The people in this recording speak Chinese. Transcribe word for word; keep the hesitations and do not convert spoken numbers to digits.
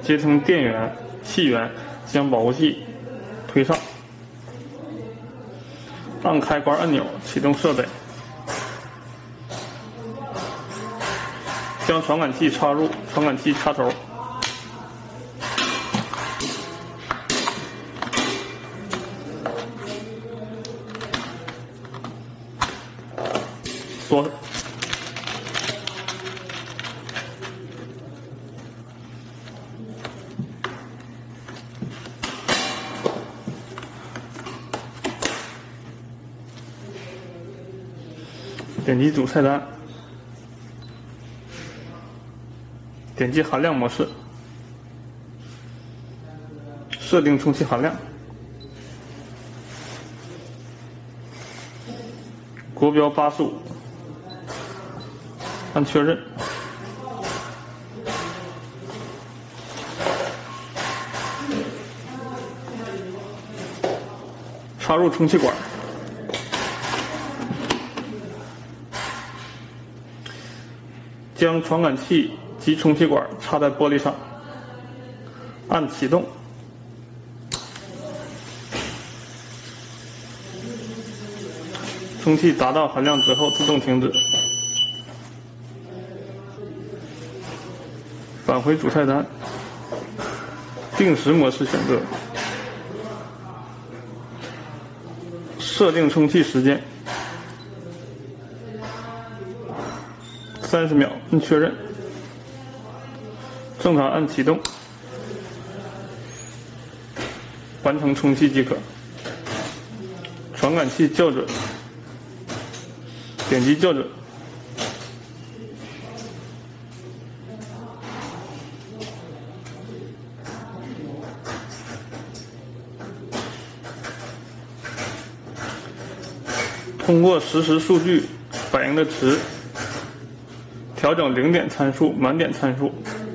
接通电源气源，将保护器推上，按开关按钮启动设备，将传感器插入传感器插头，锁。点击主菜单，点击含量模式，设定充气含量，国标八十五，按确认。插入充气管，将传感器及充气管插在玻璃上，按启动，充气达到含量值后自动停止。返回主菜单，定时模式选择，设定充气时间三十秒，按确认。正常按启动，完成充气即可。传感器校准，点击校准。通过实时数据反映的值，调整零点参数、满点参数。